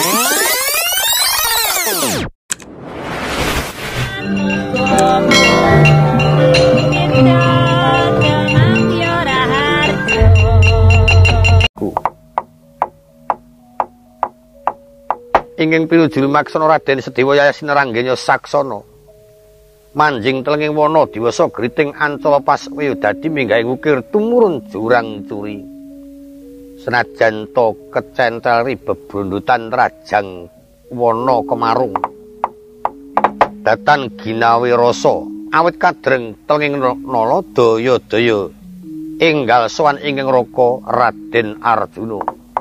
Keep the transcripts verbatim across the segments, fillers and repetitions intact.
Ingkang pinujul maksana Raden Sedewa Yaya Sineranggenya Saksana manjing telenging wana diwasa griting ancala pas Wiyodadi minggahing ukir tumurun jurang curi senajan to kecentel bebrondotan rajang wana kemarung datan ginawi rasa awit kadreng telenging nala daya-daya enggal sowan ingkang raka Raden Arjuna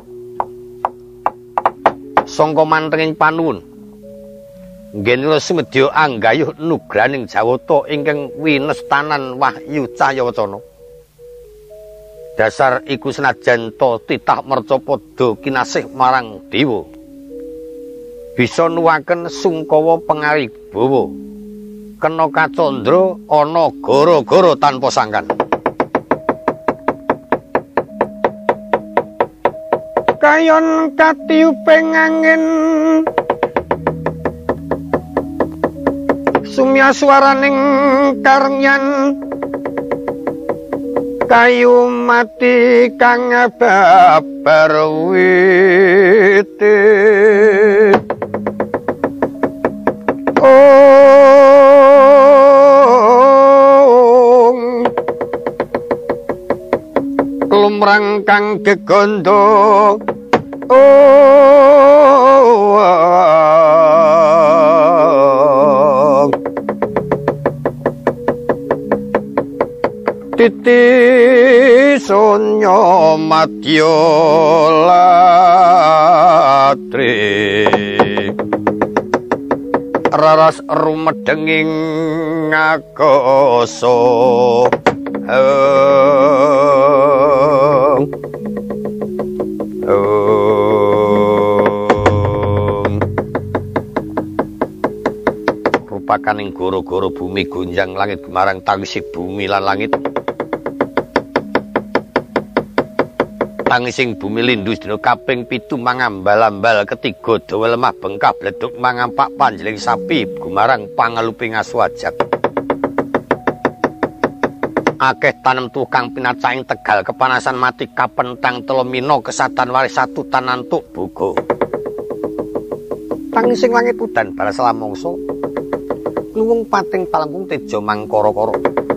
sangka mantenging panuwun nggih sumedya anggayuh nugraning Jawata ingkang winestanan Wahyu Cahyawacana dasar iku senajan to titah merca padha kinasih marang dewa bisa nuwaken sungkawa pangaribawa kena kacandra ana gara-gara tanpa sangkan kayon katiuping angin sumya swaraning karnyan kayu mati kang babar wite oh lumrang kang gegondo oh titi sonya madya latri raras rumedenging ngakasa oh rupakaning goro-goro bumi gonjang langit marang tangisi bumi lan langit tangising bumi lindhu dina kaping pitu mangambal-ambal ketiga dawa lemah bengkah bleduk mangampak panjeling sapi gumarang pangaluping aswajak akeh tanem tukang pinacaing tegal kepanasan mati kapentang telemino kesatan waris satu tanantuk bogo tangising langit udan balas lamangsa luwung pating palengkung teja mangkara-kara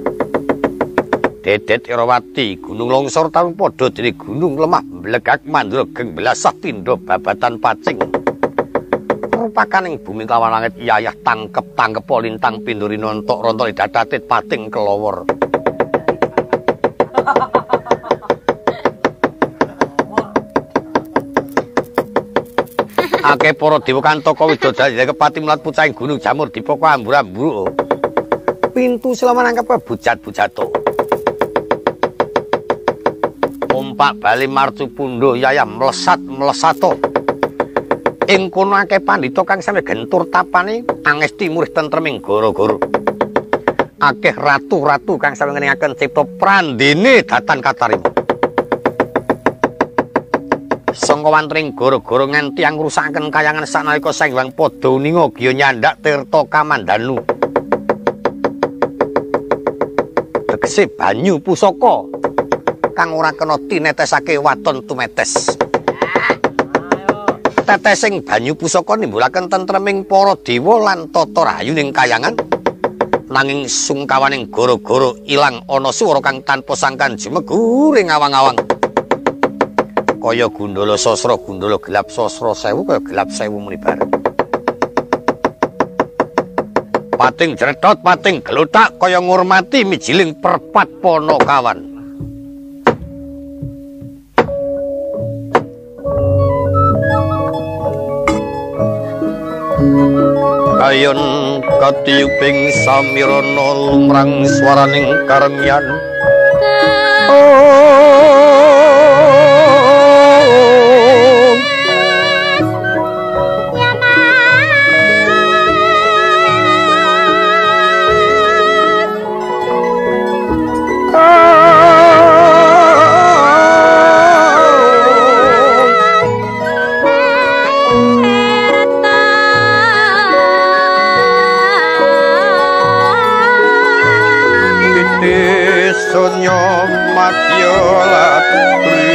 Dedet Irawati gunung longsor tarung padha dene gunung lemah mblegak mandura geng belasah pindha babatan pacing rupakaning bumi lawan langit yayah tangkep tangkep lintang pinduri nontok rontok dadatit pating kelowor akeh para dewa kantaka widodari kepati mlat pucahing gunung jamur dipoko ambur-ambur pintu selama nangkep bujat-bujato Pak Bali marcu pundo yaya melesat melesato ing kono akeh pandhita kang sami gentur tapane angesti murih tentreming goro-goro akeh ratu-ratu kang sami ngeningaken cipta prandene datan katarima sangka wantring goro-goro nganti ngrusakaken kayangan sanalika Sanghyang padha uninga giya nyandak tirta kamandanu tegese banyu pusaka kang ora kena tinetesake waton tumetes. Tetesing banyu pusaka nimbulaken tentreming para dewa lan tata rayuning kayangan. Nanging sungkawaning goro-goro ilang ana swara kang tanpa sangkan jumeguring awang-awang. Kaya gundala sasra gundala gelap sasra sewu kaya gelap sewu muni bareng. Pating jretot pating gelotak kaya ngurmati mijiling perpat Panakawan. Kayon katiuping samirana lumrang swaraning karemyan Oh nyomatya latri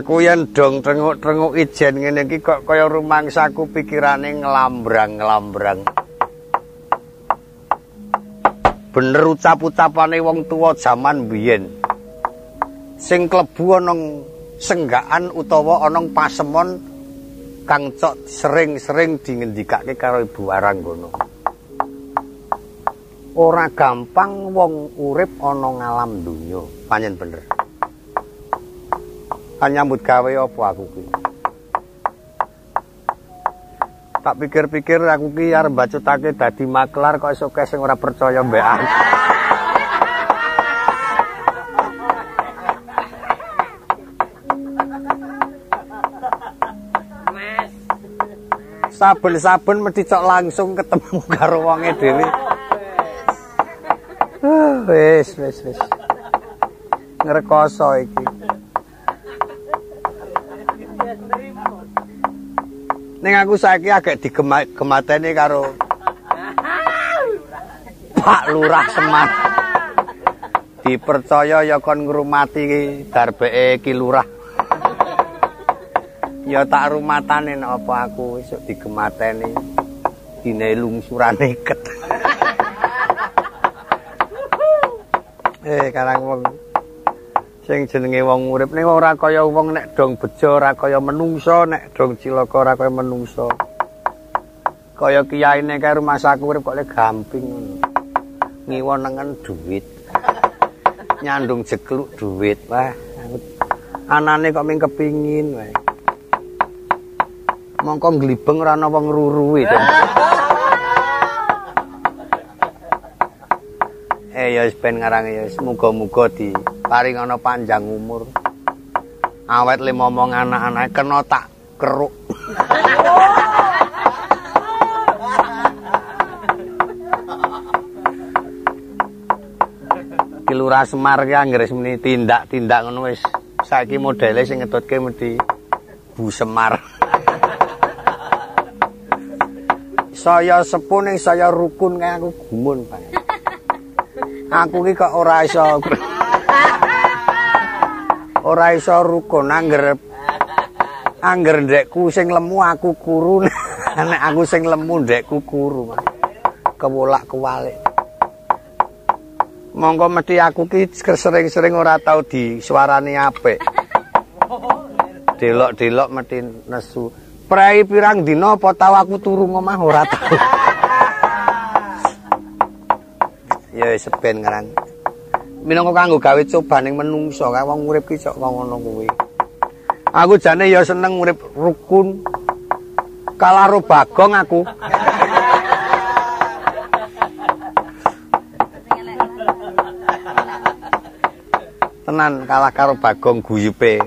Aku yen dong trenguk-trenguk ijen ngene iki kok kaya rumangsaku pikirane nglambrang-nglambrang. Bener ucap-ucapane wong tuwa jaman biyen. Sing klebu ana senggaan utawa ana pasemon kang cok sering-sering dingendikake karo Ibu Waranggono. Ora gampang wong urip ana ngalam donya, panjen bener. Nyambut gawe apa aku ki? Tak pikir-pikir aku ki arep bacutake dadi maklar kok iso sing ora percaya mbek aku. Saben-saben mesti cok langsung ketemu karo wonge dhewe. Wis, wis, wis. Ngrekoso iki. Ning aku saiki agak digemateni karo Pak Lurah Semar. Dipercaya ya kon ngrumati darbeke Ki Lurah. Ya tak rumatane nek apa aku esuk digemateni dine lungsurane ket. Eh karang wong sing jenenge wong urip ning ora kaya wong nek dong bejo ora kaya menungso nek dong cilaka ora kaya menungso. Kaya kiyaine kae rumahsaku urip kok le gamping ngono. Ngiwon nengen duit. Nyandung jekluk duit. Wah, anane kok ming kepingin wae. Mongko glibeng ora ana wong ruruhe. Eh ya wis ben ngarange ya muga-muga diparing ana panjang umur. Awet le momong anak-anake kena tak keruk. Ki Lurah Semar ki anggere meni tindak-tindak ngono wis saiki modele sing ngedotke mesti Bu Semar. Saya sepuh ning saya rukun kae aku gumun, Pak. Aku ki kok ora iso ora iso rukun angger angger ndekku sing lemu aku kuru nek aku sing lemu ndekku kuru kewolak-kewalik monggo mesti aku ki sering-sering ora tau disuarani apik delok-delok mesti nesu prei pirang dina apa tau aku turu ngomah ora tau. Ya sepen ngarang. Minangka kanggo gawe cobaning menungso kae wong urip ki cok ngono kuwi. Aku jane ya seneng urip rukun. Kalaro Bagong aku. Tenan kalah karo Bagong guyupe.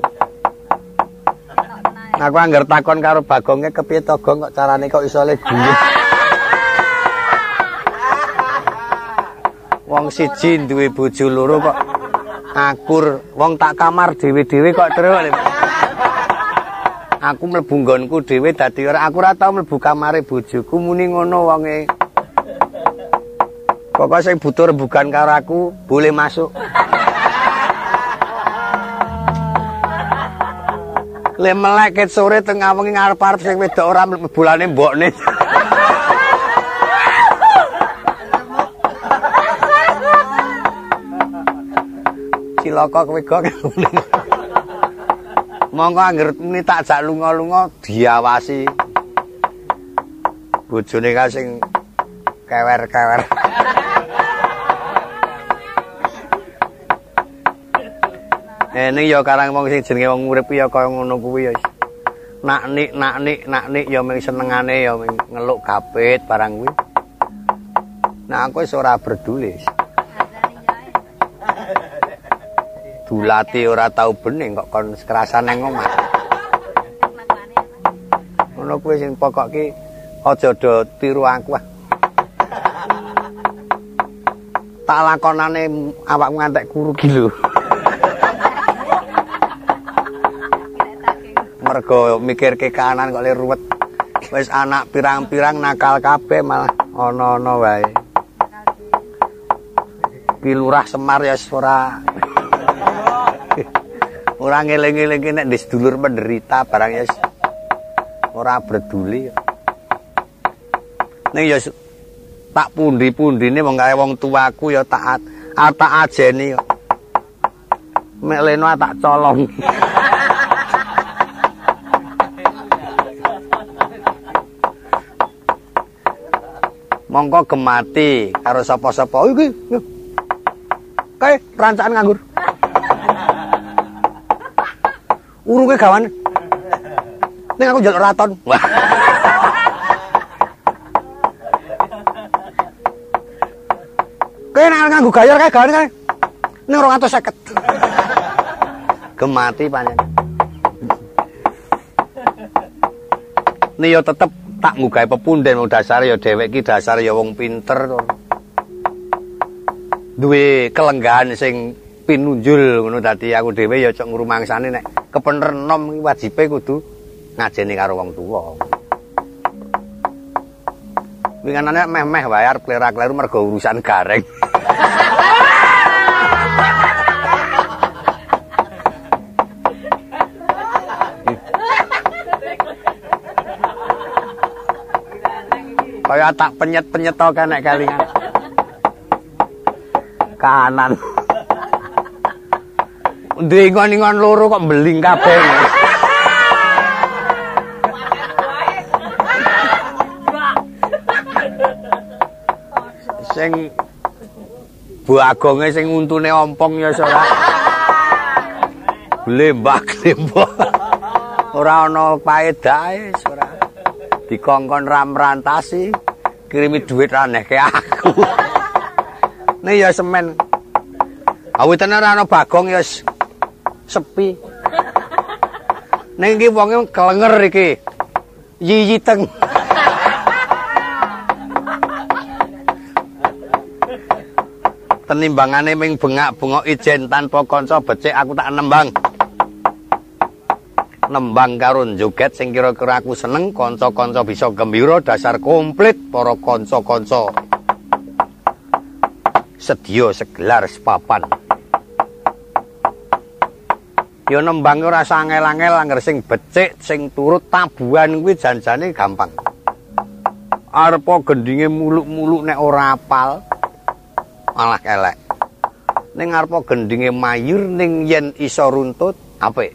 Aku anggar takon karo Bagonge kepiye to Gong kok carane kok iso le guyub. Wong siji duwe bojo loro kok akur, wong tak kamar dhewe-dhewe kok terus. Aku mlebu nggonku dhewe dadi ora aku ora tau mlebu kamare bojoku muni ngono wonge. Pokoke sing butuh rembugan karo aku boleh masuk. Le melek ket sore tengah wengi ngarep-arep sing wedok ora mlebulane mbokne. Cilaka kowe kok. Monggo angger muni tak jak lunga-lunga diawasi. Bojone ka sing kewer-kewer. Ene ya karang wong sing jenenge wong urip ya kaya ngono kuwi ya. Nak-nik nak-nik nak-nik ya mung senengane ya ngeluk gapit barang kuwi. Nah aku wis ora berduli. Dulati ora tau bening kok kon kerasane ngomah. Ngono kuwi sing pokok ki aja do tiru aku ah. Tak lakonane awakmu ngantek kuru ki lho. Mergo mikirke kanan kok le ruwet. Wis anak pirang-pirang nakal kabeh malah ana-ana wae. Ki Lurah Semar ya ora Ora ngeling-eling nek ndek sedulur menderita barang ya ora berduli. Ning ya tak pundi-pundine wong kae wong tuaku ya tak tak ajeni kok. Mek leno tak colong. Mongko gemati karo sapa-sapa iki. Kae rancaan nganggur. Urunge gawan. Ning aku njaluk raton. Wah. Kae nek nganggo gayar kae gawane kae. Ning dua ratus lima puluh. Gemati pancen. Nih yo tetep tak nggawe pepunden wong dasare ya dhewek iki dasare ya wong pinter to. Duwe kelenggahan sing pinunjul ngono dadi aku dhewe ya cok ngrumangsane nek kepener nom wajibe kudu ngajeni karo wong tuwa. Winganane meh-meh wae arep klera-kleru mergo urusan gareng. Kaya tak penyet-penyet to nek kelingan. Kanan. Ndingon-ingon loro kok mbeling kabeh. Sing Bu Agonge sing untune ompong ya ora. Lembak-lembak. Ora ana paedahe ora. Dikongkon ramrantasi, kirimi duit aneh ke aku. Nih ya semen. Awitene ora ana Bagong ya sepi. Ning iki wonge kelenger iki. Yiyiteng. Tenimbangane ming bengak-bengok ijen tanpa kanca becik aku tak nembang. Nembang karo joget sing kira-kira aku seneng, kanca-kanca bisa gembira dasar komplit para kanca-kanca. Sedya segelar sepapan. Ya nembang ora sangel-angel angger sing becik sing turut tabuhan kuwi janjane gampang. Arepa gendinge muluk-muluk nek ora apal malah elek. Ning arepa gendinge mayur ning yen iso runtut apik.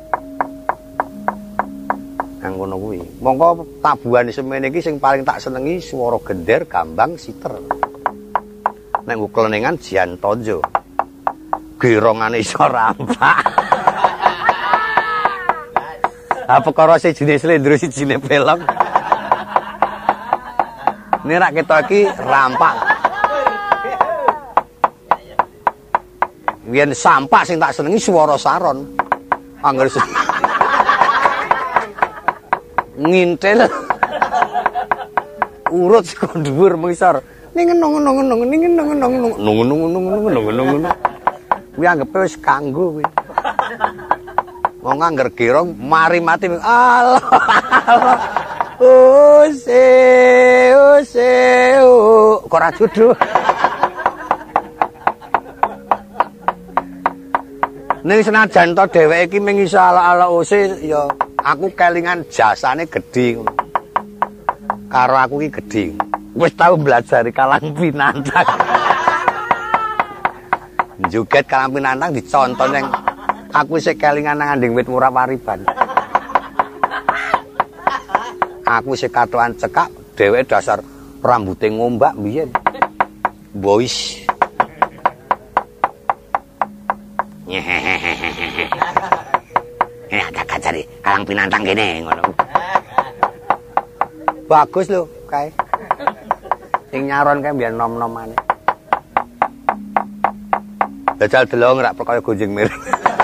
Nang ngono kuwi. Mongko tabuhan semene iki sing paling tak senengi swara gender gambang siter. Nek nggo klenengan Jian Tonjo. Gerongane iso rampak. Apa karo sijine slendro sijine pelong. Ini rak ketok iki rampak. Yen sampak sing tak senengi swara saron. Angger ngintel urut saka dhuwur mengisor ning ngono-ngono ning ngono-ngono ngono-ngono kuwi anggepe wis kanggo kuwi wong angger gerong mari mati Allah ose ose kok ora jodoh ning senajan to dheweke iki mung iso ala-ala ose ya aku kelingan jasane gedhe ngono. Karo aku iki gedhe. Wis tau belajar Kalang Pinantang. Joget Kalang Pinantang diconton yang aku sik kelingan nang anding wit murah wariban. Aku sik katokan cekak dheweke dasar rambuté ngombak biyen. Boys. Ya tak cari Kalang Pinantang kene ngono. Bagus lho kae. Sing nyaron kae mbiyen nom-nomane. Dajal delong rak perkaya gonjing miring.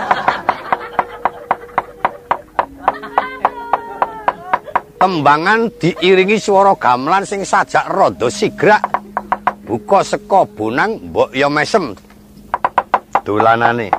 Tembangan diiringi swara gamelan sing sajak rada sigrak. Buka seka bonang mbok ya mesem. Dolanane.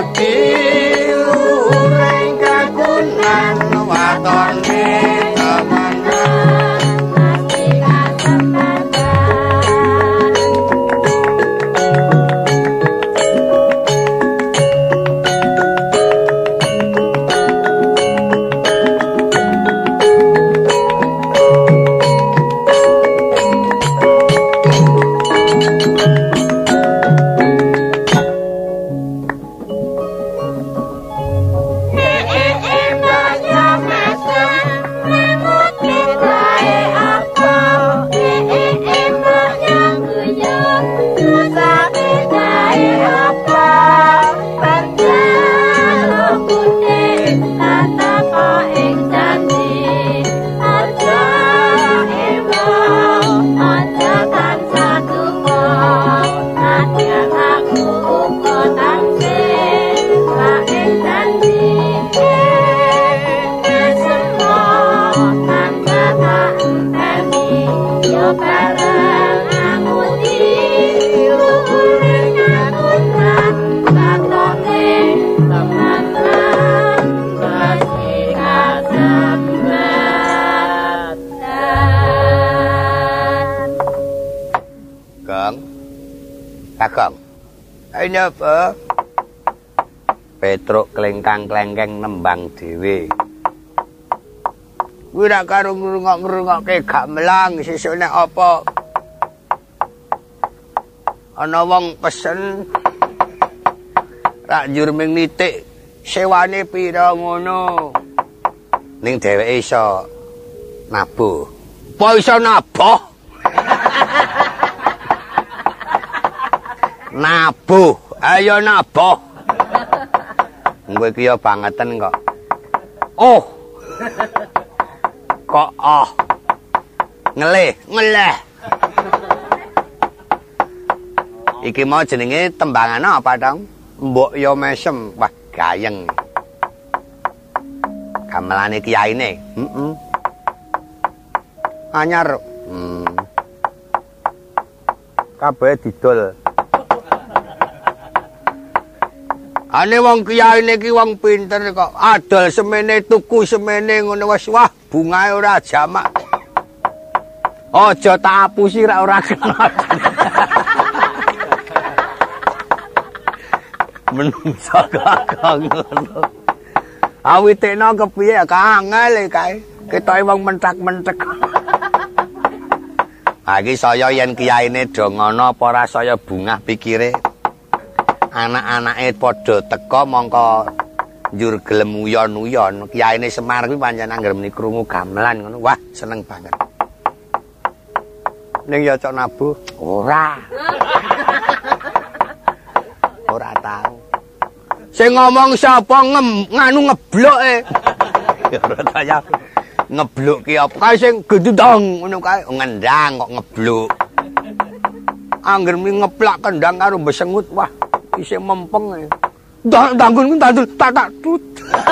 diluring kagunan watone Kakang, ini apa? Petruk kelengkang-kelengkeng nembang dhewe. Kuwi rak karo ngrungok-ngrungokke gamelan sesuk nek apa? Ana wong pesen rak njur ming nitik sewane pira ngono. Ning dheweke iso nabuh. Apa iso nabuh? Nabuh, ayo nabuh. Kowe iki ya bangeten kok. Oh. Kok oh. Ngeleh, ngeleh. Iki mau jenenge tembangan apa, Dong? Mbok yo mesem, wah gayeng. Gamelane kiyaine. Heeh. Anyar. Hmm. Kabeh didol. Ane wong kiyaine iki wong pinter kok. Adol semene tuku semene ngono wis wah bungae ora jamak. Aja tak apusi ra ora kena. Menungso kakang ngono. Awitekno kepiye kangel kae. Ketoke wong mentak-mentek. Ha iki saya yen kiyaine do ngono apa ora saya bungah pikire. Anak-anake padha teka mongko njur gelem uyon-uyon. Kiyaine Semar kuwi pancen anggere meni krungu gamelan ngono. Wah, seneng banget. Ning ya cok nabuh, ora. Ora tau. Sing ngomong sapa nganu ngebloke. Ya ora kaya ngebluk ki apa kae sing gendang ngono kae ngendang kok ngebluk. Angger meni ngeplak kendang karo besengut. Wah. Isih mempeng e. Ndanggun tandul tak tak tut.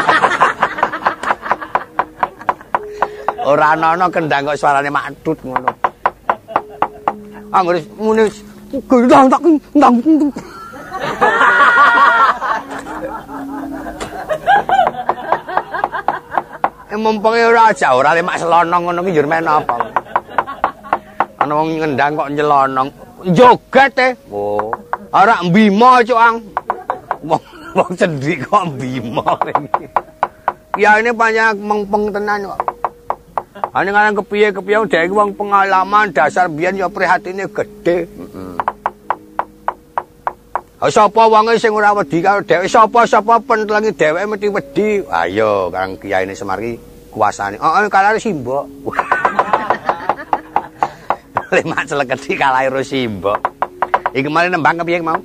Ora ana kendang kok suarane matut ngono. Anggere ngene gendang tak ndang. Mempenge ora aja ora lemak selonong ngono ki njur men apa. Ana wong ngendang kok nyelonong. Joget e. Oh. Ora mbimo coang. Wong wong cendhik kok mbimo iki. Kiyaine pancen mengpeng tenan kok. Ane kan kepiye-kepiye dhek wong pengalaman dasar biyen ya prihatine gedhe. Heeh. Ha sapa wonge sing ora wedi karo dheweke? Sapa-sapa pentelengi dheweke mesti wedi. Ayo Kang Kiyaine Semar iki kuasane. Heeh kalare simbok. Lemak celeketi kalare simbok. Iki mari nembang kepiye mau?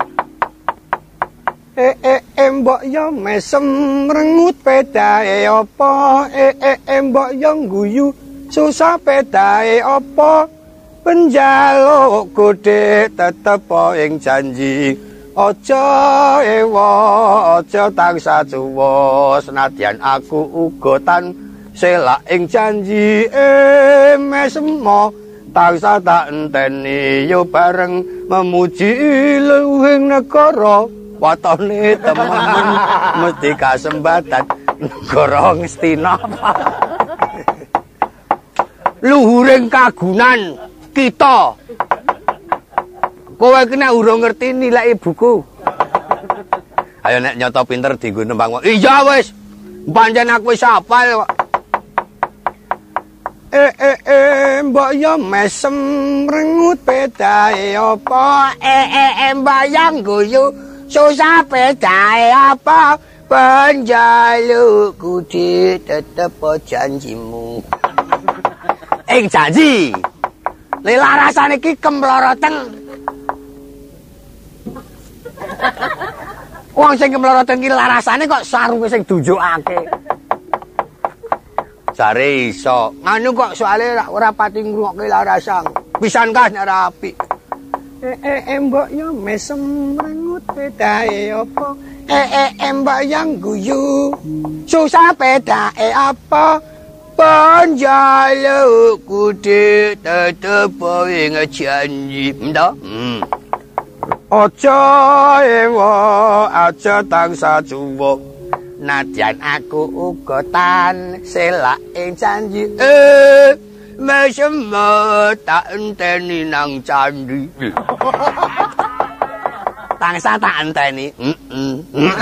Eh eh embok yo mesem rengut pedae apa? Eh eh embok yo guyu susah pedae apa? Penjaluk gede tetep ing janji. Aja ewa, aja tansah suwa senadyan aku uga tan selak ing janji eh mesemo tansah tak enteni yo bareng memuji luhing negara Watone temen mesti kasembatan negara Ngastina. Luhuring kagunan kita. Kowe kena urung ngerti nilai buku. Ayo nek nyoto pinter dienggo nembang. Iya wis. Pancen aku wis hafal kok. Eh eh eh mbok yo mesem rengut pedae apa? Eh eh eh mbayang guyu susah pedae apa? Panjalukku tetep janjimu. Ing janji. Lelarasan iki kemloroten. Wong sing kemloroten iki larasane kok sarunge sing dunjukake. Jare iso. Nganu kok soalé ora pati ngrungokke larasan. Pisan kah nek ora apik. Eh eh mbok yo mesem rengut pedae apa? Eh eh mbok yang guyu. Susah pedae apa? Panjalukku tetep ing janji. Ndak? Hmm. Aja ewa, aja tangsa cuwuk. Nadyan aku uga tan selak ing janji. Eh, mesem tak enteni nang candi. Tangsa tak enteni. Heeh.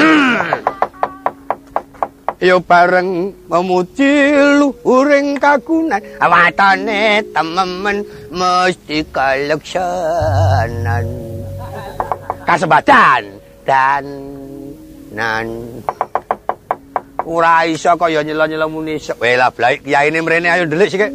Yo bareng memuji luhuring kagunan. Watone temen mesti kaleksanan. Kasembatan dan nan ora iso kaya nyela-nyela muni. Weh lah blai kiyaine mrene ayo ndelik sik.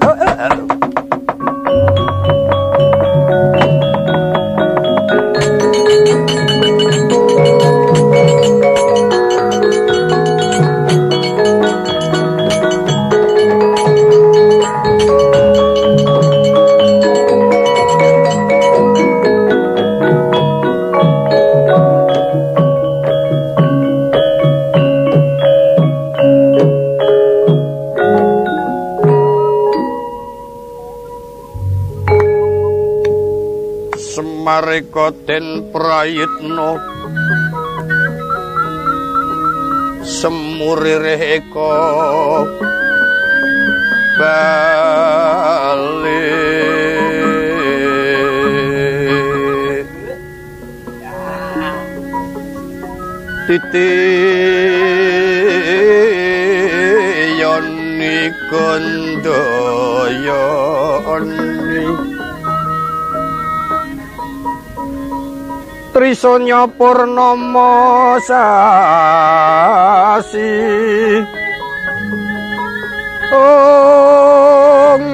Mareka den prayitna semurireka bali titi yoni kandayani Trisanya purnama sasi Om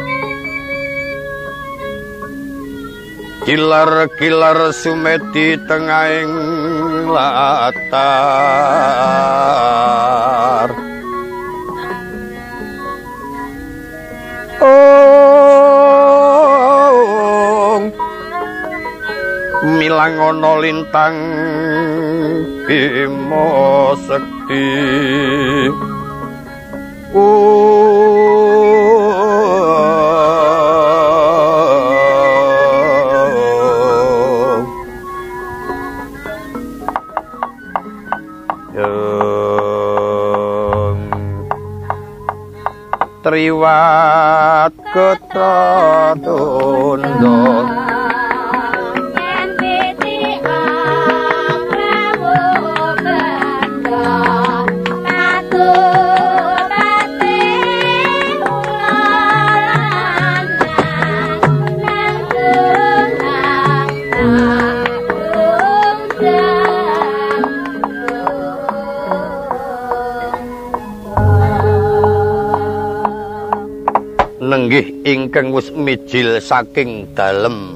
Kilar-kilar sumedi tengahing latar milang ana lintang Bima Sekti Triwat Ketratundha nenggih ingkang wis mijil saking dalem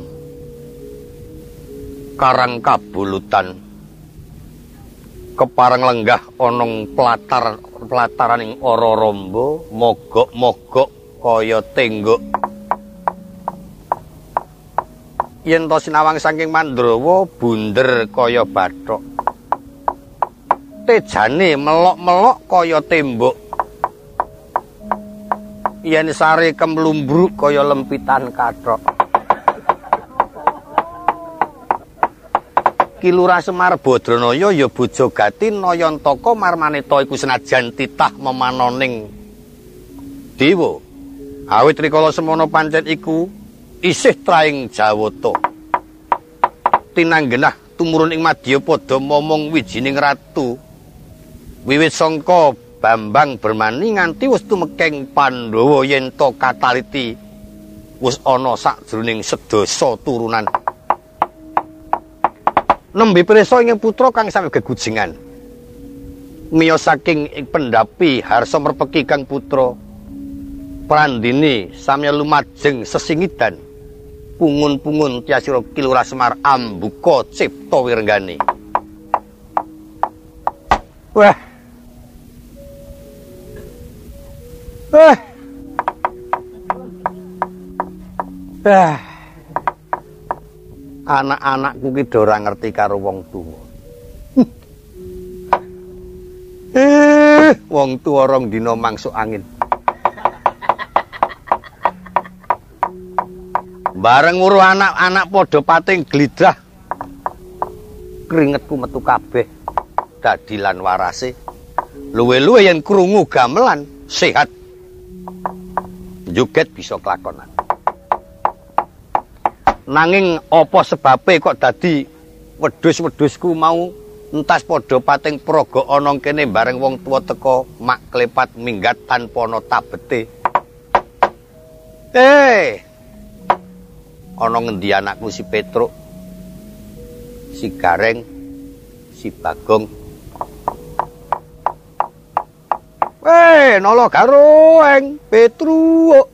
Karang Kabulutan kepareng lenggah onong pelatar pelataran ing ora ramba mogok-mogok kaya tenggok yen to sinawang saking Mandrawa bunder kaya bathok tejane melok-melok kaya tembok yen sare kemlumbruk kaya lempitan kathok. Ki Lurah Semar Badranaya ya Bojogati Nayantaka Marmaneta iku senajan titah memanoning dewa. Awit rikala semana pancen iku isih traing Jawata. Tinanggenah tumurun ing Madyapada momong wijining ratu. Wiwit sangka Bambang Bermani nganti wis tumekeng Pandhawa yen to kataliti wis ana sajroning sedasa turunan. Nembe prisa ing putra kang sami gegujengan. Miya saking ing pendhapi harsa merpeki kang putra. Prandini samya lumajeng sesingidan. Pungun-pungun tiasira Ki Lurah Semar ambuka cipta wirengane. Wah. Wah. Wah. Anak-anakku ki do ora ngerti karo wong tuwa. Eh, wong tuwa rong dina mangsuk angin. Bareng nguruh anak-anak padha pating glidrah. Keringetku metu kabeh. Dadi lan warase. Luwe-luwe yen krungu gamelan sehat. Joget bisa kelakonan. Nanging apa sebabe kok dadi wedhus-wedhusku mau entas padha pating praga ana kene bareng wong tuwa teka mak klepat minggat tanpa ana tabete. Eh. Ana ngendi anakku si Petruk, si Gareng, si Bagong. Weh, nolo Gareng, Petruk.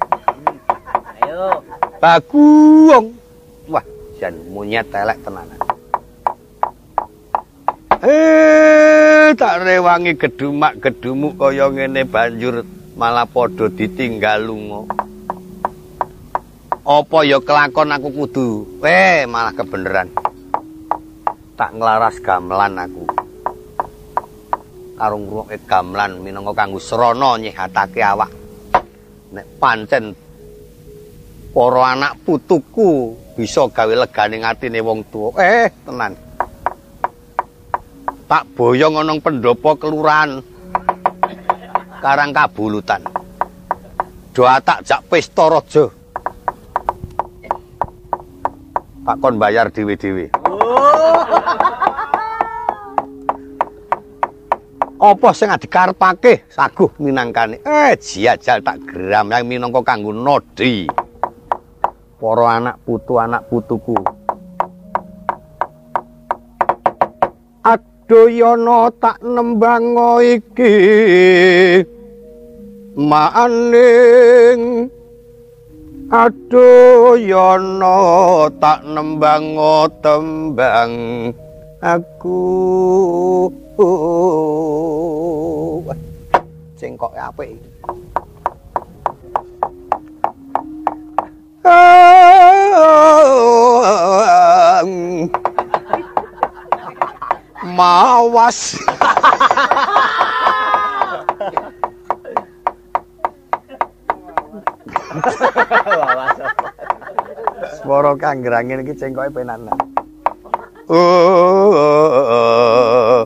Ayo. Bagong. Wah, jan monyet elek tenanan. Eh, tak rewangi gedumak-gedumuk kaya ngene banjur malah padha ditinggal lunga. Apa ya kelakon aku kudu? Eh, malah kebeneran. Tak nglaras gamelan aku. Karo ngrungokke gamelan minangka kanggo srana nyehatake awak. Nek pancen para anak putuku bisa gawe leganing atine wong tuwa. Eh, tenan. Tak boyong ana pendopo kelurahan Karang Kabulutan. Doa tak jak pesta raja. Tak kon bayar dhewe-dhewe. Apa sing dikarepake saguh minangkane? Eh, jajal tak geram yang minangka kanggo nodi. Para anak putu anak putuku. Adoyono tak nembang iki. Maning Adoyono tak nembang tembang aku. Cengkok apik. Mawas. Swara kanggrange iki cengkoke penanan. Oh.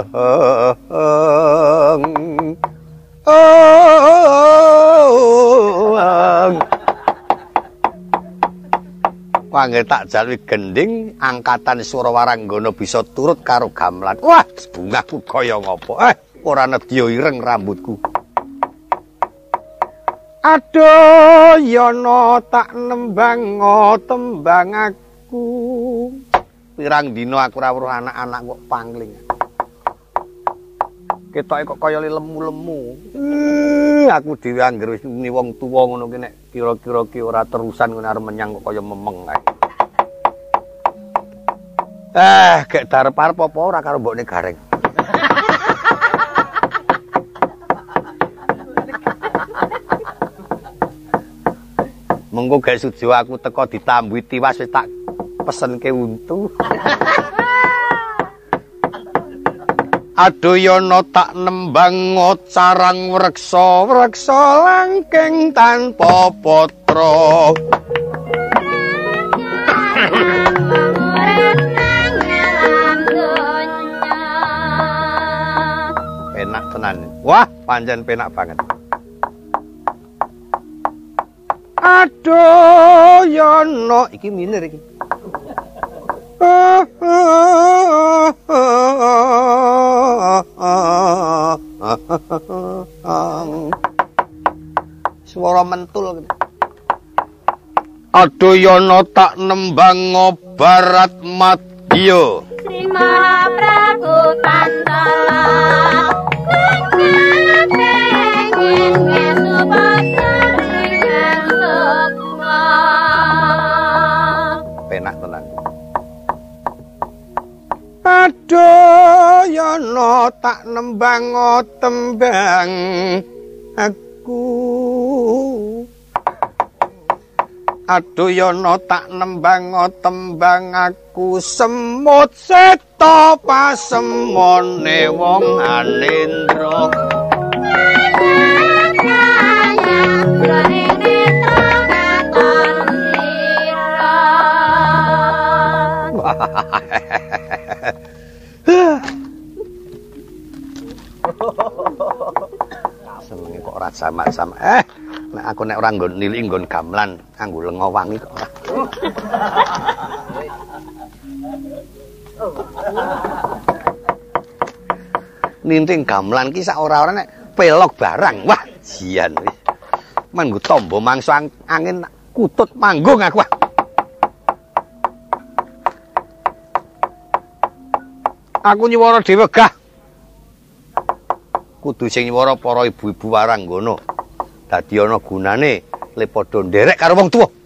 Wangge tak jalui gending angkatan swara waranggana bisa turut karo gamelan. Wah, bungahku kaya ngopo? Eh, ora nedya ireng rambutku. Adoyono tak nembang tembang aku. Pirang dina aku ora weruh anak-anak kok pangling. Ketoke kok kaya lemu-lemu. Eh, aku dhewe angger wis muni wong tuwa ngono ki nek kira-kira ki ora terusan ngono arep menyang kok kaya memeng kae. Eh, gek darep-arep apa ora karo mbokne Gareng. Mengko gawe sujo aku teko ditambuhi tiwas wis tak pesenke untu. Adoyono tak nembang carang wreksa wreksa langking tanpa patra. penak tenan. Wah, pancen penak banget. Aduh yono iki minir iki. Swara mentul. Aduh yono tak nembang barat madya. Sri Mahaprabu Tantala penak tenan. Aduh yono tak nembang tembang aku. Aduh yono tak nembang tembang aku semut seta pasemone wong Anindra. Senenge kok ora sama-sama. Eh, nek aku nek ora nggon nili nggon gamelan, nganggo lenga wangi kok ora. Ninting gamelan ki sak ora-ora nek pelok barang. Wah, jian wis. Manggo tombo mangsa angin kutut manggung aku. Wah. Aku nyuwara dhewe gah. Kudu sing nyuwara para ibu-ibu waranggono. Dadi ana gunane le padha nderek karo wong tuwa.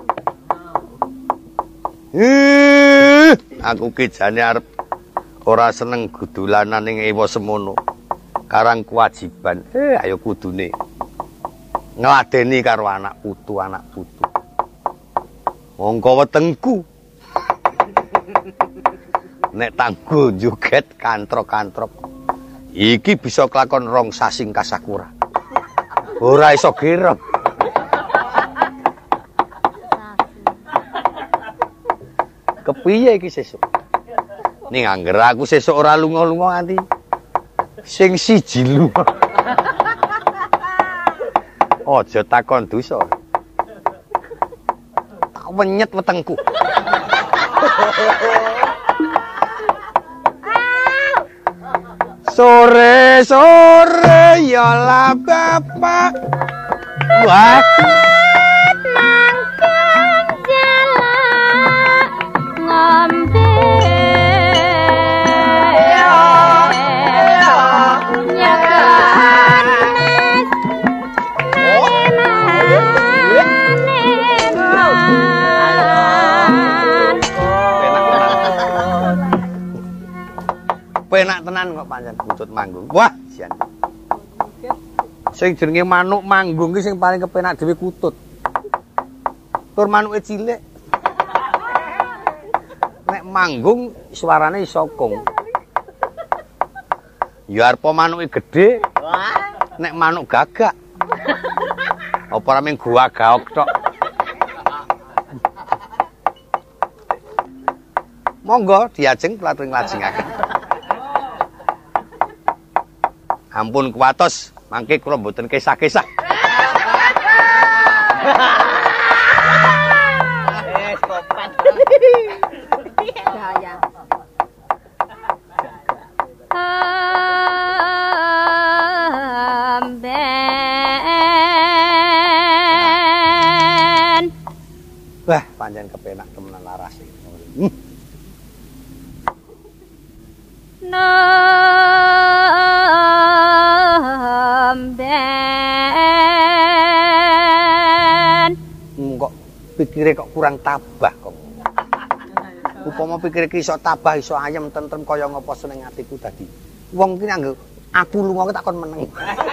Eh, aku ki jane arep ora seneng gudulanan ning ewa semono. Karang kewajiban. Eh, ayo kudune ngladeni karo anak putu, anak putu. Mongko wetengku. Nek tanggo joget kantrok-kantrok iki bisa kelakon rong sasing kasakura. Ora iso gerem. Kepiye iki sesuk? Ning angger aku sesuk ora lunga-lunga nganti sing siji lunga. Aja takon dosa. Tak wenyet wetengku. Sore-sore ya lah bapak. Wah. Mangkang jalan ngombe. Nyakan penak tenan kok pancen butut manggung. Wah, sian. Sing jenenge manuk manggung ki sing paling kepenak dhewe kutut. Tur manuke cilik. Nek manggung suarane iso kong. Ya arep manuke gedhe. Nek manuk gagak. Apa ora mung gua gaok tok. Monggo diajeng klatring-lajengaken. Ampun kuwatos, mangke kula mboten kesah-kesah. Eh, kopat. Gaya. Amben. Wah, pancen kepenak temenan laras iki. Hmm. Amben. Kok pikire kok kurang tabah kok. Upama pikire ki iso tabah, iso ayem tentrem kaya ngapa seneng atiku dadi. Wong ki nganggo aku lunga ki takon meneng.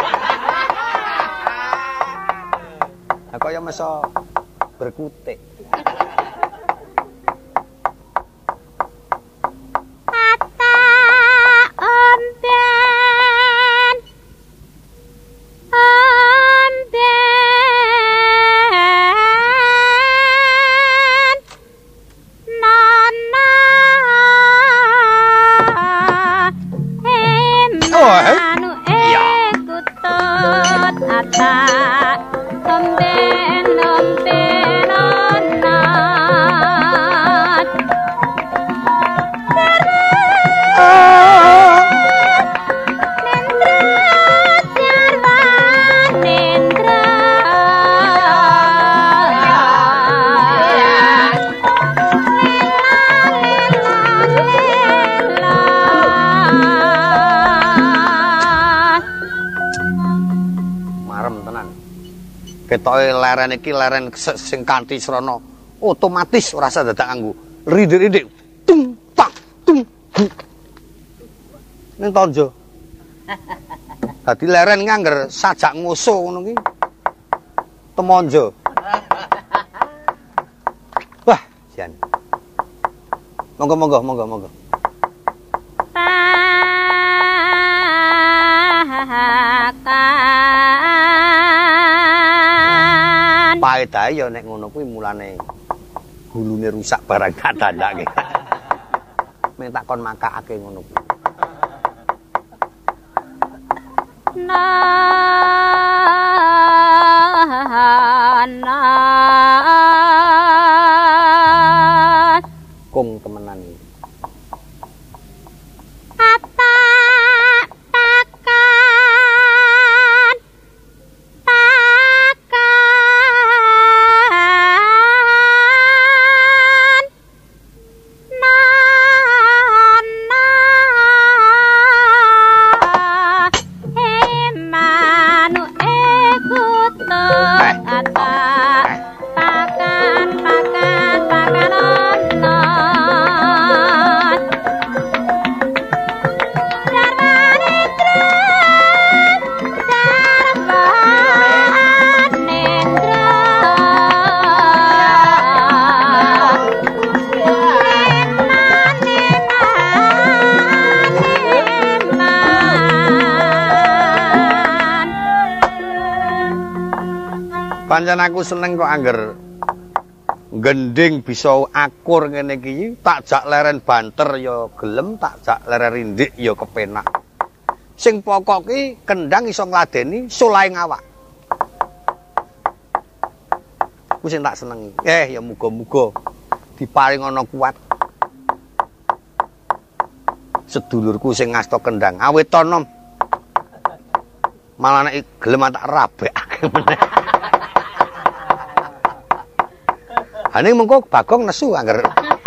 Lah kaya meso berkutik. Ketoke leren iki leren sing kanthi srana otomatis ora usah dadak nganggo rindik-rindik. Tung tak tung. Ning tonjo. Dadi leren ngangger sajak ngoso ngono ki. Temonjo. Wah, jan. Monggo monggo monggo monggo. Pakan. Paedahe ya nek ngono kuwi mulane gulune rusak barang tak dandake. Meng tak kon makakake ngono kuwi. Nanas Kung temenan iki. apa pakan pakan nanas emanu ekuto ata pakan pakan pakanon Pancen aku seneng kok angger gending bisa akur ngene iki, tak jak leren banter ya gelem, tak jak leren rindik ya kepenak. Sing pokok ki kendang iso ngladeni solahe ngawak. Ku sing tak senengi. Eh ya muga-muga diparing ana kuat. Sedulurku sing ngasta kendang, awit tonom. Malah nek gelem tak rabekake meneh. Ane mengko Bagong nesu angger.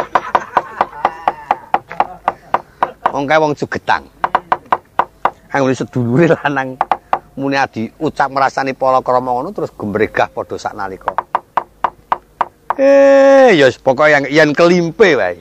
Wong kae wong Jugetang. Angger sedulure lanang muni adi ucap merasani palakrama ngono terus gembregah padha saknalika. Eh, ya pokoke yang yen kelimpe wae.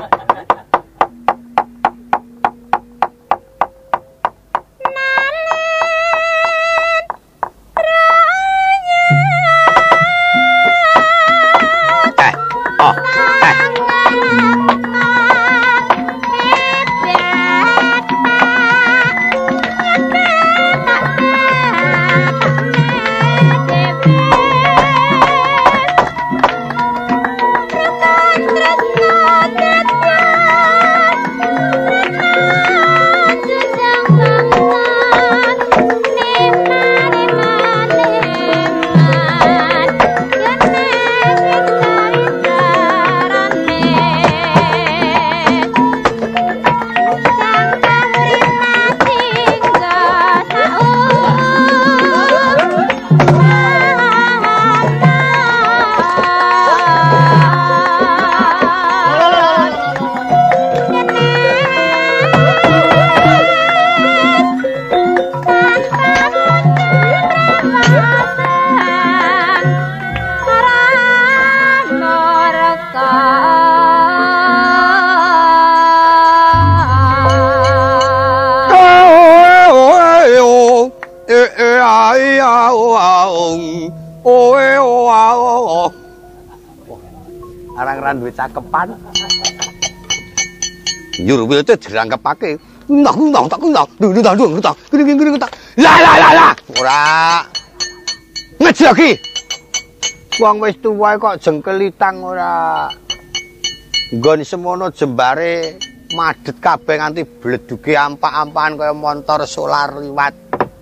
Arang-arang duwe cakepan. Njur kuwi te dirangkepake. Ndak ndak tak ndak. Dudu tak dudu tak. Gring-gring tak. La la la la. Ora. Ngejaki. Wong wis tuwa kok jengkelitang ora. Nggon semono jembare madet kabeh nganti bleduke ampak-ampakan kaya montor solar liwat.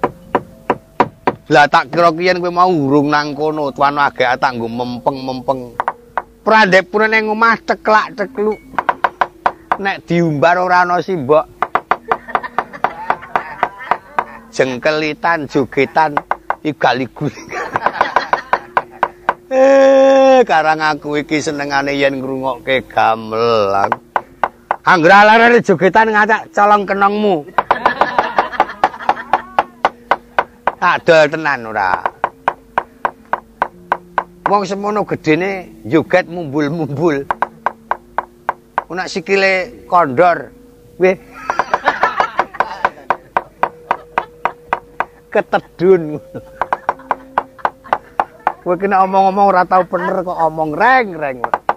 Lah tak kira kiyen kowe mau urung nang kono, tuan agek tak nggo mempeng-mempeng. Prandhep pun ning omah ceklak-cekluk. Nek diumbar ora ana simbok. Jengkelitan, jogetan, igal-igul. Eh, karang aku iki senengane yen ngrungokke gamelan. Anggere alarane jogetan ngacak colong kenongmu. Adol tenan ora. Wong semono gedene joget mumbul-mumbul. Nek sikile kondor. Weh. Ketedun. Kowe kena omong-omong ora tau bener kok omong reng-reng.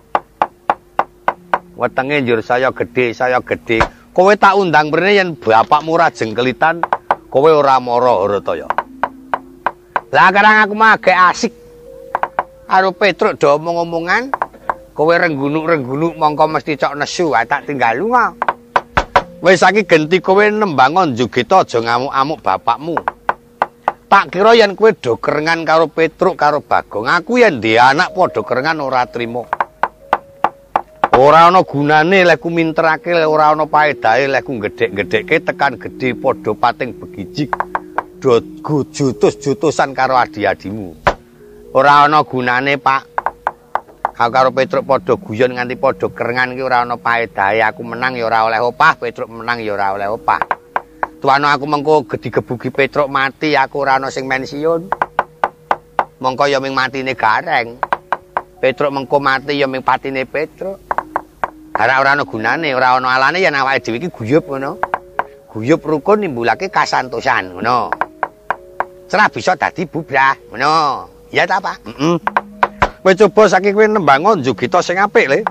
Wetenge njur saya gedhe, saya gedhe. Kowe tak undang mrene yen bapakmu ora jengkelitan, kowe ora mara Harataya. Lah karang aku mah agek asik. Karo Petruk do omong-omongan, kowe renggunuk-renggunuk mongko mesti cok nesu, ae tak tinggal lunga. Wis saiki genti kowe nembangon Jogeta aja ngamuk-amuk bapakmu. Tak kira yen kowe do kerengan karo Petruk karo Bagong, aku yen ndek anak padha kerengan ora trimo. Ora ana gunane lek ku minterake, ora ana paedahe lek ku gedhek-gedhekke tekan gedhe padha pating begijik. Do jutus-jutusan karo adi-adimu. Ora ana gunane, Pak. Aku karo Petruk padha guyon nganti padha kerengan iki ora ana paedahe. Aku menang ya ora oleh opah, Petruk menang ya ora oleh opah. Tuano aku mengko gedi-gebugi Petruk mati, aku ora ana sing pensiun. Mengko ya ming matine Gareng. Petruk mengko mati ya ming patine Petruk. Ora ora ana gunane, ora ana alane yen awake dhewe iki guyub ngono. Guyub rukun nimbulake kasantosan ngono. Serah bisa dadi bubrah ngono. Ya ta, Pak? Heeh. Kowe coba saiki kowe nembangon Jogeta sing apik le.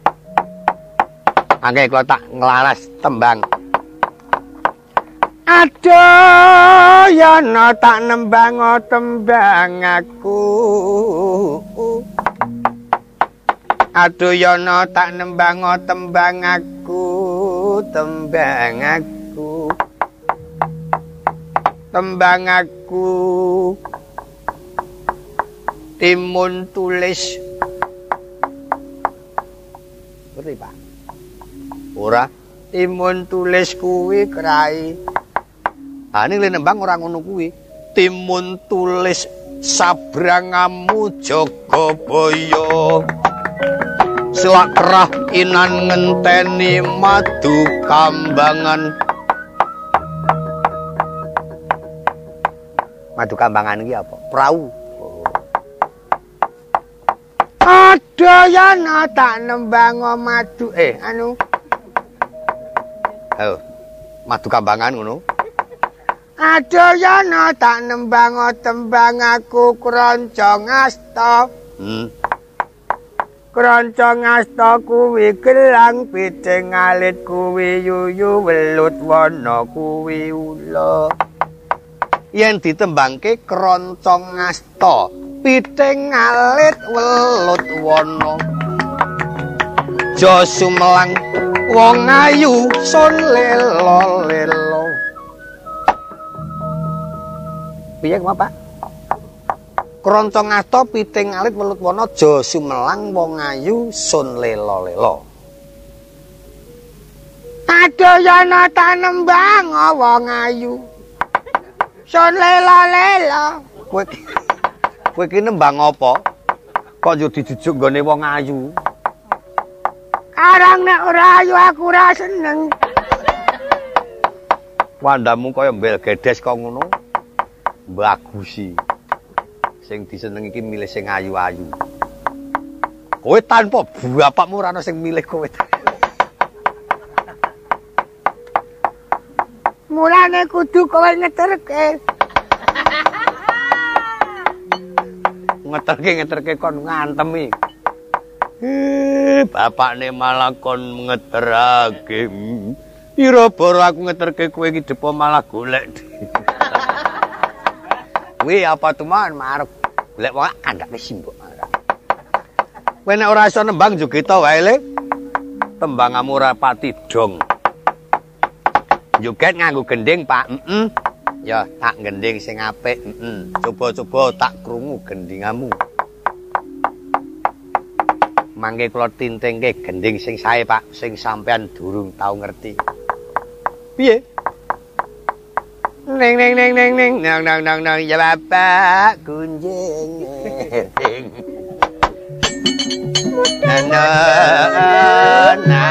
Angge kula tak nglaras tembang. Aduh, yana tak nembang tembang aku. Aduh, yana tak nembang tembang aku, tembang aku. Tembang aku. Timun tulis. Ngerti, Pak? Ora, timun tulis kuwi krai. Ah ning nembang ora ngono kuwi. Timun tulis sabrangamu Jagabaya. Selak kerah inan ngenteni madu kambangan. Madu kambangan iki apa? Prau. Ada yana tak nembang madu eh anu. Ayo. Madu kambangan ngono. Ada yana tak nembang tembang aku kroncong asta. Hmm. Kroncong asta kuwi gelang piting alit kuwi yuyu welut wana kuwi ula. Yen ditembangke kroncong asta, piting alit welut wana. Jo sumelang wong ayu sun lelo-lelo. Piye kok, Pak? Kroncong asta piting alit welut wana ja sumelang wong ayu sun lela-lela. Aduh yana tak nembang wong ayu sun lela-lela. Kowe kowe iki nembang apa? Kok yo dijujuk nggone wong ayu? Karang nek ora ayu aku ora seneng. Wandamu kaya mbel gedes kok ngono. Bagusi. Sing diseneng iki milih sing ayu-ayu. Kowe tanpa bapakmu ora ana sing milih kowe. Mulane kudu kowe ngeterke. Ngeterke ngeterke kon ngantemi. Eh, bapakne malah kon ngeterake. Pira bara aku ngeterke kowe iki depo malah golek. Kuwi apa tuman marep golek wong kandhake simbok. Kowe nek ora iso nembang Jogeta wae le. Tembangamu ora pati dong. Joget nganggo gending, Pak. Heeh. Ya, tak gending sing apik. Heeh. Coba-coba tak krungu gendingamu. Mangke kula tintingke gending sing sae, Pak, sing sampean durung tau ngerti. Piye? Neng neng neng neng neng nang nang nang nang ya bapak kunjing neng na na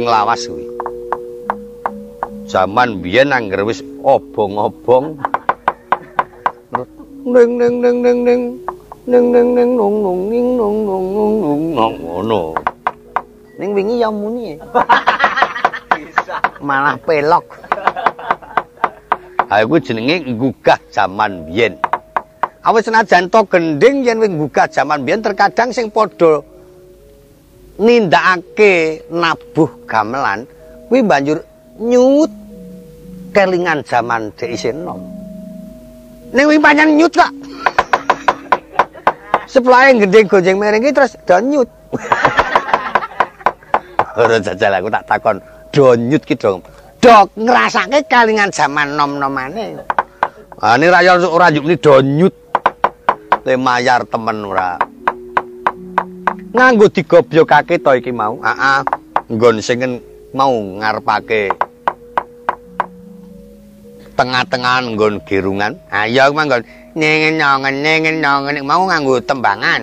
lawas kuwi. Zaman biyen angger wis obong-obong. Ning ning ning ning ning ning ning ning nung nung ning nung nung nung nung nung ngono. Ning wingi ya muni. Bisa. Malah pelok. Ha iku jenenge nggugah zaman biyen. Awis senajan to gending yen wis nggugah zaman biyen terkadang sing padha nindakake nabuh gamelan kuwi banjur nyut kelingan zaman dhek isih enom. Ning kuwi pancen nyut kok. Sepelahe gending gonjeng mereng iki terus do nyut. Ora jajal aku tak takon, do nyut ki dong. Do ngrasake kelingan zaman nom-nomane. Ah ini raya ora nyukni do nyut. Le mayar temen ora. Nganggo digobyokake to iki mau. Heeh. Nggon sing mau ngarepake tengah-tengahan nggon gerungan. Ah ya manggon nengen nongen nengen nongen mau nganggo tembangan.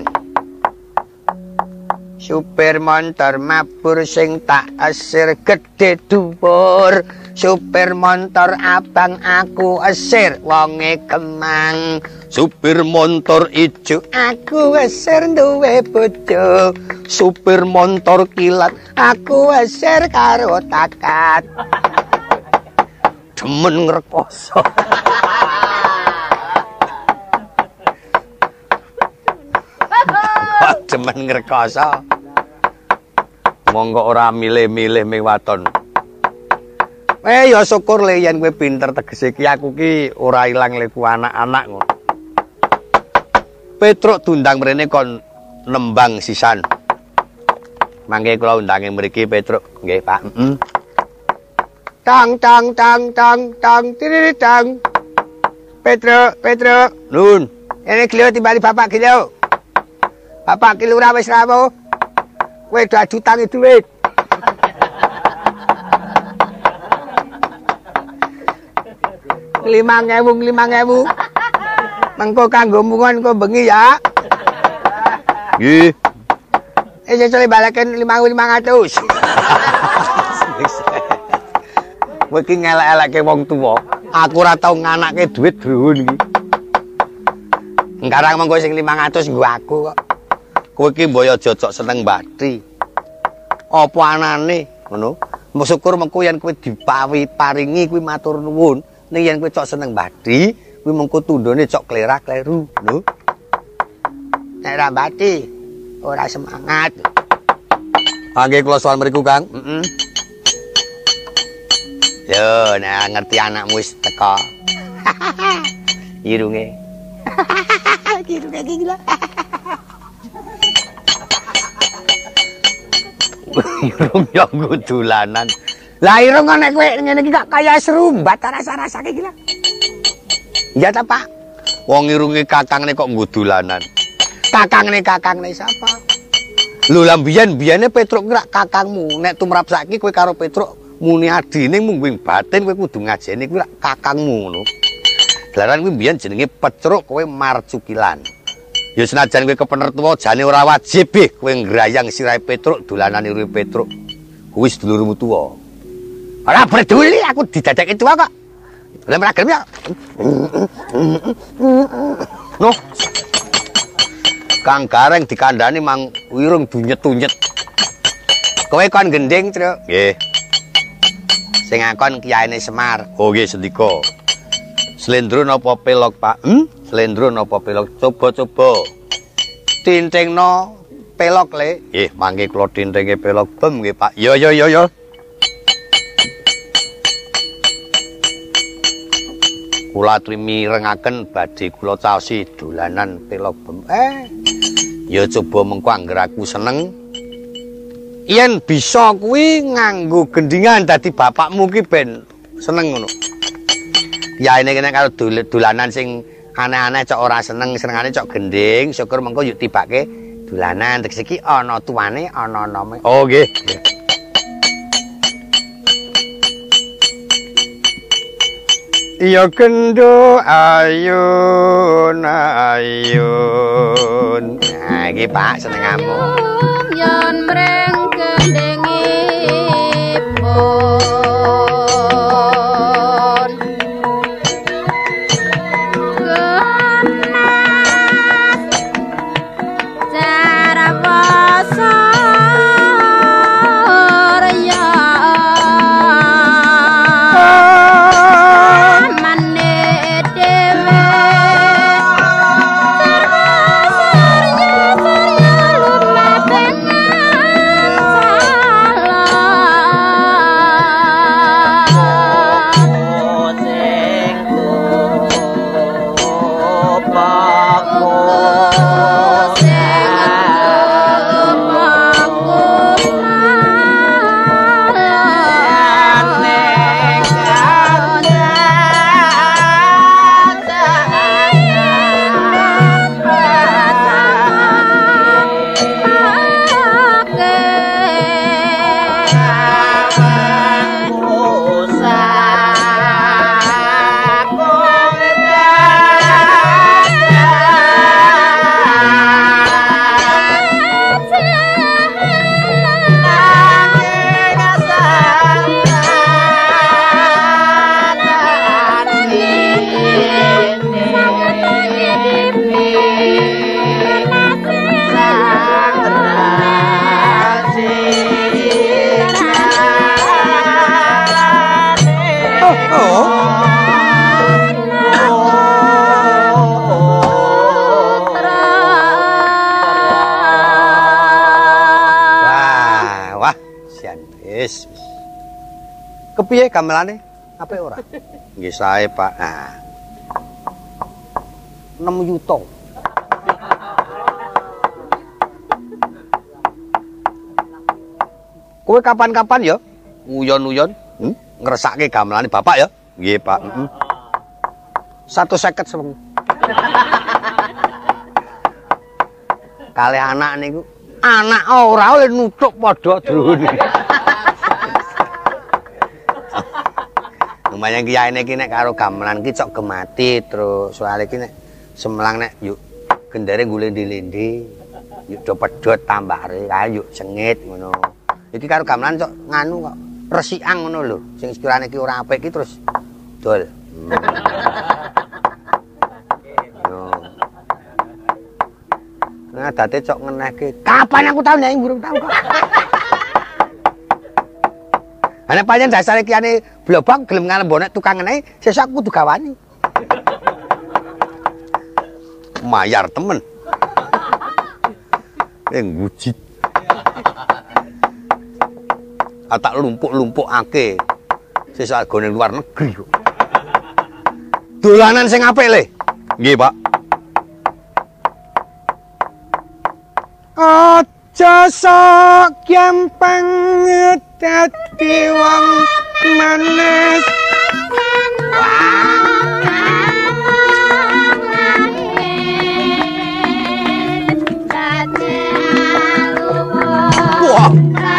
Supir montor mabur sing tak esir gedhe dhuwur. Supir montor abang aku esir wonge Kemang. Supir montor ijo aku esir duwe bojo. Supir montor kilat aku esir karo takat. Demen ngrekoso. Demen ngrekoso. Monggo ora milih-milih ming waton. Eh ya syukur le yen kowe pinter tegese ki aku ki ora ilang leku anak-anak ngono. Petruk diundang mrene kon nembang sisan. Mangke kula undange mriki Petruk, nggih Pak. Heeh. Tang tang tang tang tang tiri tang. Petruk, Petruk. Nun, ini klio timbali bapak klio. Bapak ki lurah wis rawuh. Kowe do adu tangi dhuwit. limang ewu limang ewu mengko kanggo mungon kok bengi ya nggih eh jare balaken lima ewu lima ratus kowe iki ngelek-eleke wong tuwa aku ora tau nganake dhuwit drun iki ngarang mengko sing lima ratus nggo aku kok kowe iki mboyo jojok seneng bathi apa anane ngono syukur mengko yen kowe dipawi paringi kuwi matur nuwun. Ning yen kowe cok seneng bathi, kuwi mengko tundone cok klerak kleru, lho. Nek ra bathi, ora semangat. Mangke kula sowan mriku, Kang. Heeh. Yo, nek ngerti anakmu wis teko. Irunge. Irunge iki lho. Irung yo dolanan. Lah irung nek kowe ngene iki gak kaya serumbat rasa-rasake iki lho. Ya ta, Pak? Wong irunge kakangne kok nggo dolanan. Kakangne kakangne sapa? Lho lah biyen-biyene Petruk ki kakangmu. Nek tumrap saiki kowe karo Petruk muni adine mung wing batin kowe kudu ngajeni kuwi kakangmu ngono. Dalaran kuwi biyen jenenge Petruk kowe marcukilan. Ya senajan kowe kepener tuwa jane ora wajib kowe ngrayang sirahe Petruk dolanan irunge Petruk. Kuwi sedulurmu tuwa. Ora peduli aku didadake tuwa kok. Lha ora gelem ya. Noh. Kang Gareng dikandhani mang wirung dunyet-dunyet. Kowe kon gending, Truk. Nggih. Sing ngakon kiyaine Semar. Oh nggih sendika. Slendro napa pelok, Pak? Hm? Slendro napa pelok? Coba-coba. Tintingno pelok le. Nggih, mangke kula tintinge pelok bem nggih, Pak. Yo yo yo yo. Kula mirengaken badhe kula caosi dolanan pelok bem. Eh, ya coba mengko angger aku seneng. Yen bisa kuwi nganggo gendingan dadi bapakmu ki ben seneng ngono. Ya ini kene karo dolanan sing aneh-aneh cok ora seneng, senengane cok gending, syukur mengko yuk tibake dolanan tegese iki ana tuane, ana nome. Oh nggih. Ya kendo ayun ayun. Nah iki Pak senengamu. Yen mreng gendenge Wah, wah, sian wis. Kepiye gamelane? Apik ora? Nggih sae, Pak. Nah. enam yuta. Kowe kapan-kapan ya uyon-uyon hmm? ngresake gamelane Bapak ya? Nggih, Pak. Heeh. seratus lima puluh sewengi. Kalih anak niku, anak ora oleh nutuk padha drone. Lumayan kiyaine iki nek karo gamelan ki cok gemati terus soal iki nek semelang nek yuk gendere ngulindi-lindi. Yuk do pedhot tambare, ayo sengit ngono. Iki karo gamelan cok nganu kok resikan ngono lho. Sing sekirane iki ora apik iki terus dol. Hmm. Nah, date cok ngenehke. Kapan aku tau nek burung tau kok. Ana pancen dasare kiyane blobang gelem ngalembone tukang ngenehi, sesuk aku kudu gawani. Mayar temen. Eh ngujit. Atak lumpuk-lumpukake. Sesuk gone luar negeri kok. Dolanan sing apik le. Nggih, Pak. Aja sok gampang dadi wong manis. Wah.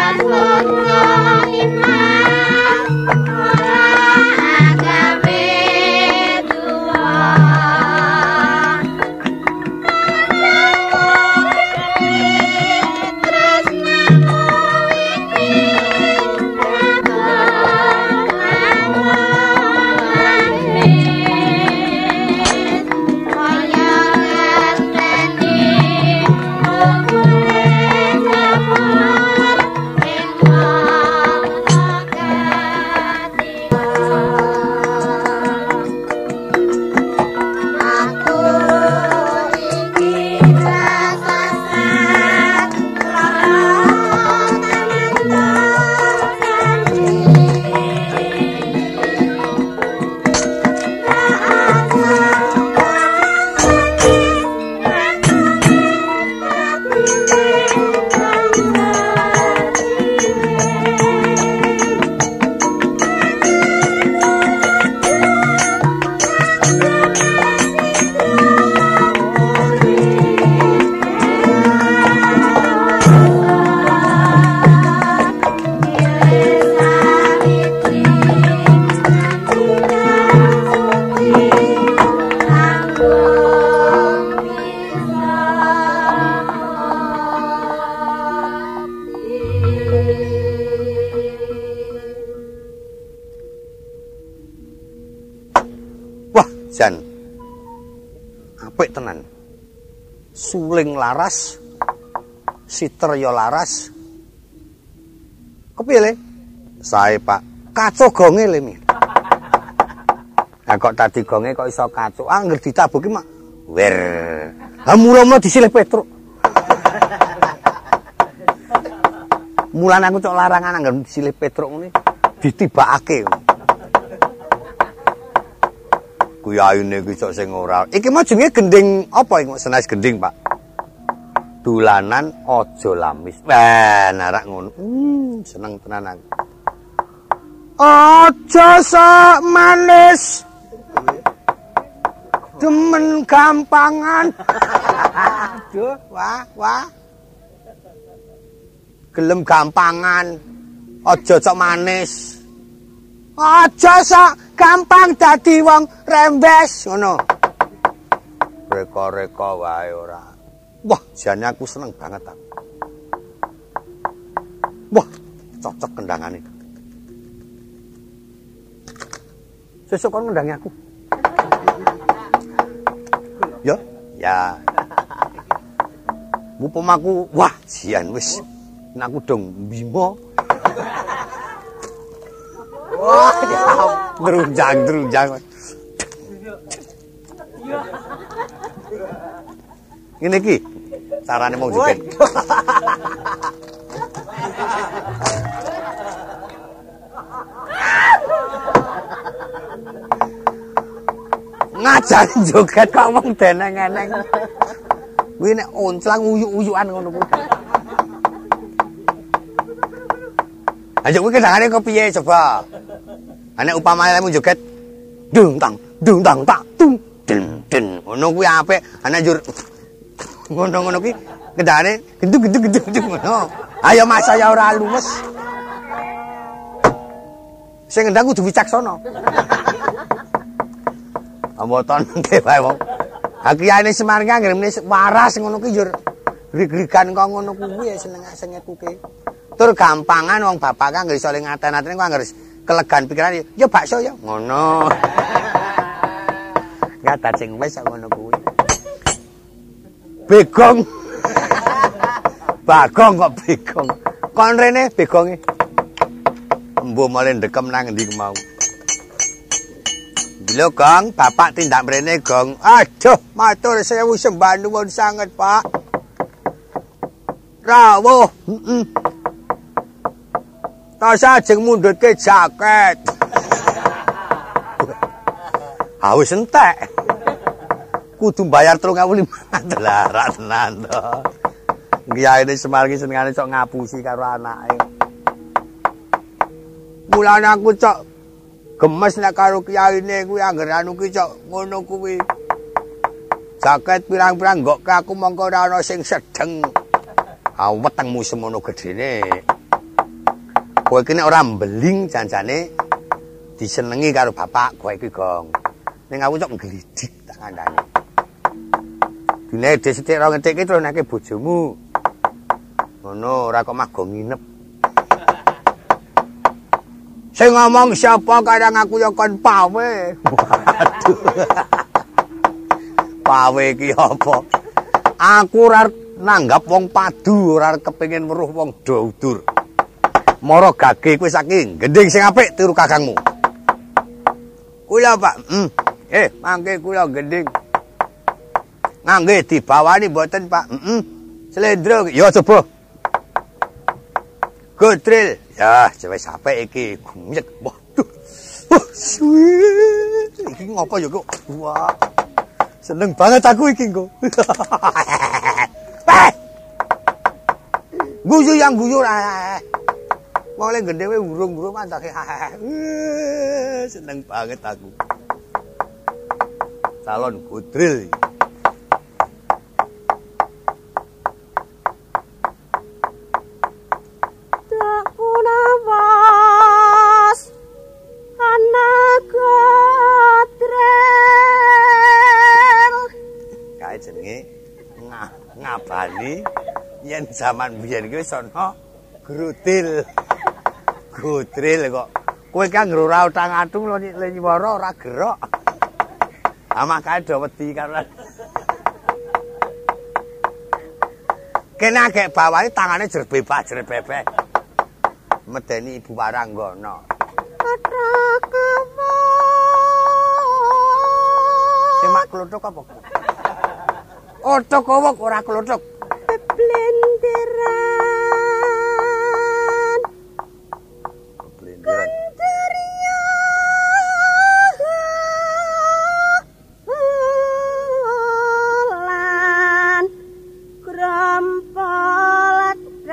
Jan apik tenan. Suling laras, Siterya laras. Kepiye le? Sae, Pak. Kaco gonge le mi. Lah kok tadi gonge kok iso kaco? Angger ditabuki mak. Wer. Ha mula-mula disilih Petruk. Mulane aku cok larangan angger disilih Petruk ngene ditibakake. Kuyayune iki cok sing ora. Iki mah jenenge gending apa iki senas gending, Pak? Dolanan aja lamis. Wah, narak ngono. Hmm, seneng tenan aku. Aja sok manis. Demen gampangan. Aduh, wah, wah. Gelem gampangan. Aja sok manis. Aja sok gampang dadi wong rembes ngono. Reka-reka wae ora. Wah, jane aku seneng banget aku. Wah, cocok kendangane. Sesuk kon ngendangi aku. Ya, ya. Mumpung aku, wah, jian wis. Nek aku dong bimo. Wah, drunjang drunjang. Ngene iki carane mau joget. Ngajari joget kok wong deneng-eneng. Kuwi nek onclang uyuk-uyukan ngono kuwi. Ayo kuwi kendangane kok piye coba? Nek upamane lemu joget dung tang dung tang tak dung den den ngono kuwi apik. Ana njur ngono-ngono kuwi kendangane gendug-gendug-gendug ngono. Ayo Mas saya ora lumes. Sing ngendang kudu wicaksana. Amboton nggih wae wong. Ha kiyane Semar ki anggere waras ngono ki njur grig-grigan kok ngono kuwi seneng-senget kuwi. Tur gampangan wong bapak kan nggih iso ngaten-atene kok anggere kelegan pikiran ya bakso ya ngono. Ngata sing wis ngono kuwi. Begong. Bagong kok begong. Kon rene begonge. Embo male ndekem nang endi mau. Lho Gong, bapak tindak mrene Gong. Aduh, matur sewu sembah nuwun sanget, Pak. Rawuh, heeh. Tas ajeng mundhutke jaket. Ah wis entek. Kudu bayar telung ewu lima ratus. Lah ra tenan to. Kiyaine Semar ki senengane sok ngapusi karo anake. Mulane aku cok gemes nek karo kiyaine kuwi anggere anu ki cok ngono kuwi. Jaket pirang-pirang nggokke aku mongko ora ana sing sedeng. Ah wetengmu semono gedene. Kowe iki nek ora mbeling janjane disenengi karo bapak kowe iki Gong. Ning aku cok nglidik tak kandhane. Dine disithik ro ngetik terus nek bojomu. Ngono ora kok mago nginep. Sing ngomong siapa kadang aku ya kon pawe. Waduh. Pawe iki apa? Aku ora nanggap wong padu, ora kepengin weruh wong doudur. Mara gage kowe saking gending sing apik turu kakangmu. Kula Pak, hmm. Eh, mangke kula gending. Ngangge dibawani mboten Pak? Heeh. Slendro ya coba. Gotril. Ya, wis apik iki. Gumyek. Waduh. Wah, suwit. Iki ngopo ya kok? Wah. Seneng banget aku iki kok. Eh. Guyu yang guyu ah. Wong le gendhewe urung-urung antake. Seneng banget aku. Calon Gotril. Ngabani yen zaman biyen kuwi sono grutil. Gotril kok. Kowe kan ora utang-atung le nyuwara ora gerok. Ah makane do wedi karo. Kene agek bawani tangane jer bebas jer bebek. Medeni Ibu Waranggana. Sing mak klothok apa? Otok kowok ora klothok. Blenderan. Blenderan. Lan grompol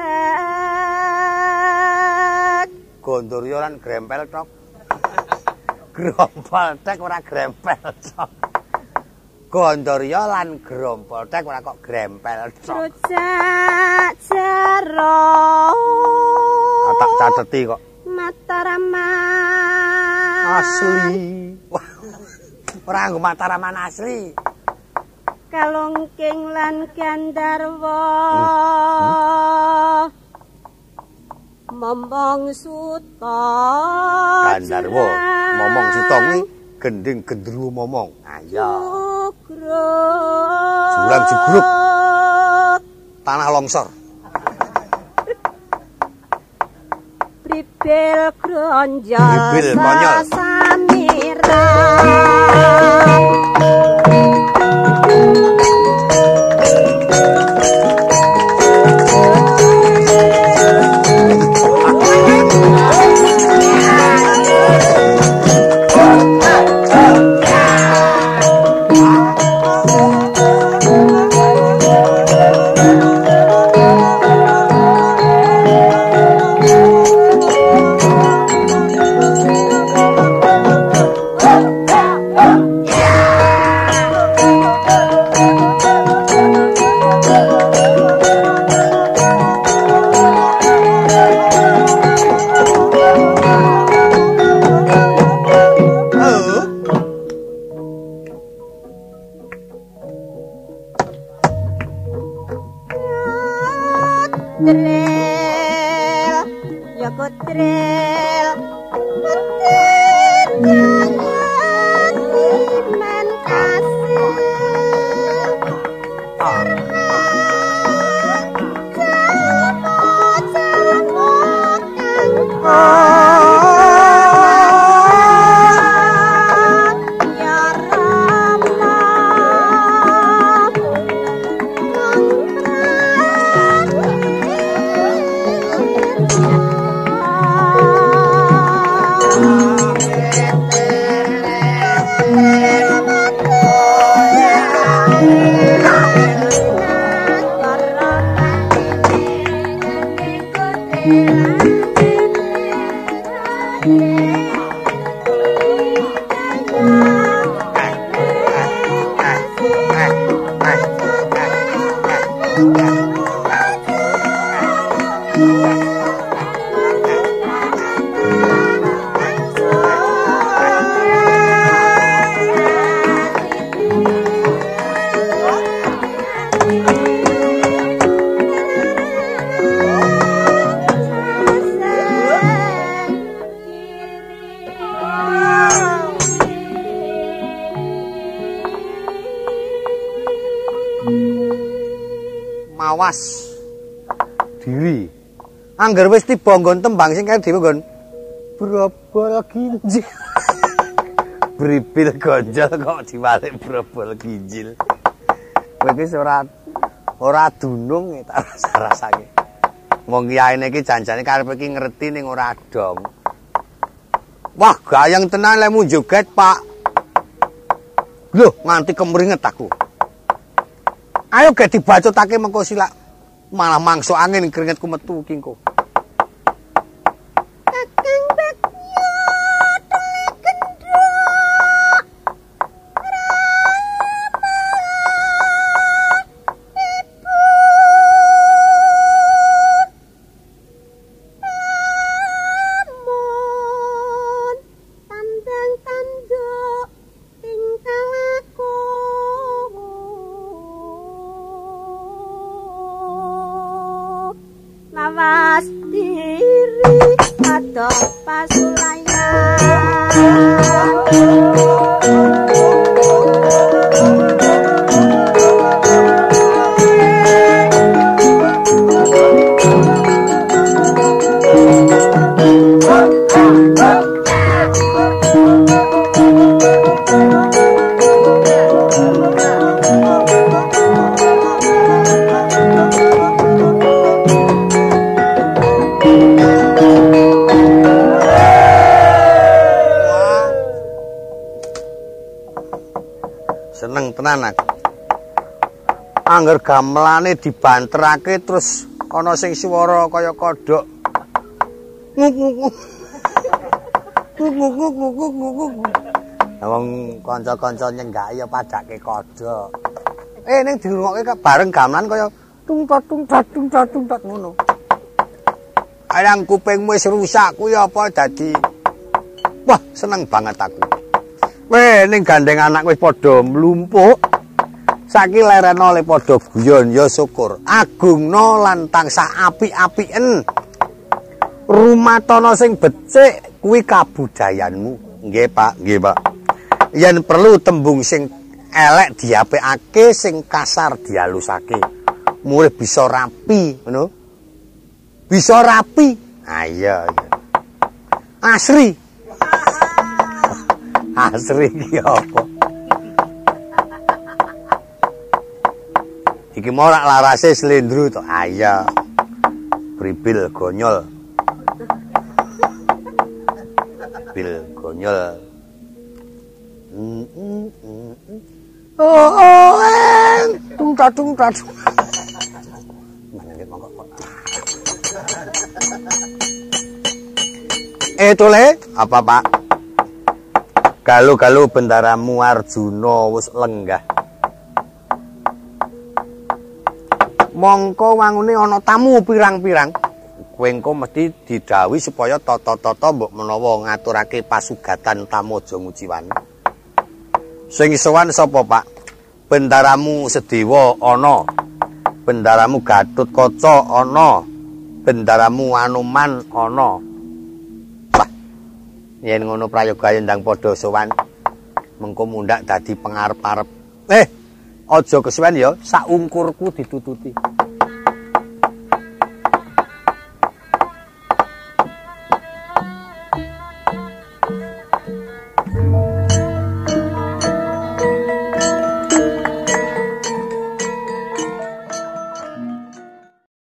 tek. Gondoryo lan grempel tok. Grompol tek ora grempel tok. Gondoryo lan grompol tek ora kok grempel tok. Rujak jero. Tak cateti kok. Mataraman. Asli. Wah. Ora nggo Mataraman asli. Kalungking lan Gandarwa. Hmm. Hmm. Momong suta. Gandarwa, momong suta kuwi gending gendruwo momong. Ah iya. Jurang jugruk. Tanah longsor. Bibil gronjol Bibil konyol. sasamira. Mawas diri. Angger wis tiba nggon tembang sing kaya dhewe nggon brobol ginjil. Bribil gonjol kok diwalik brobol ginjil. Kowe iki ora ora dunung tak rasa-rasake. Wong kiyaine iki janjane karepe iki ngerti ning ora dong. Wah, gayang tenan lemu joget, Pak. Loh, nganti kemringet aku. Ayo ge dibacotake mengko silak malah mangso angin keringetku metu ki engko. Kakang Bagyo telegendo Namun tandang tanduk tingkah laku lawas diri atau pasulayan. Seneng tenan aku. Angger gamelane dibanterake terus ana sing swara kaya kodhok. Nguk-nguk. Nguk-nguk-nguk-nguk-nguk. Wong kanca-kanca nyenggak ya padake kodhok. Eh ning dirungokke bareng gamelan kaya tung-tung-tung-tung-tung ngono. Ayang kupingmu wis rusak kuwi apa dadi. Wah, seneng banget aku. Weh ning gandeng anak wis padha mlumpuk. Saiki lerena le padha guyon ya syukur. Agungna lan tansah apik-apiken. Rumatana sing becik kuwi kabudayanmu. Nggih, Pak, nggih, Pak. Yen perlu tembung sing elek diapikake, sing kasar dialusake. Mulih bisa rapi, ngono. Bisa rapi. Ah iya, iya. Asri. Asri iki apa? Iki mau rak larase slendro to. Ah iya. Pribil gonyol. Bil gonyol. Mm, mm, mm, mm. Oh, oh, en. Tung ta tung ta. Eh tole, apa Pak? Galuh-galuh bendaramu Arjuna wis lenggah. Mongko wangune ana tamu pirang-pirang. Kowe engko mesti didhawuhi supaya tata-tata mbok menawa ngaturake pasugatan tamu aja nguciwani. Sing sowan sapa, Pak? Bendaramu Sedewa ana. Bendaramu Gatutkaca ana. Bendaramu Anuman ana. Wah. Yen ngono prayoga ndang padha sowan. Mengko mundhak dadi pengarep-arep. Eh, aja kesuwen ya, sak ungkurku ditututi.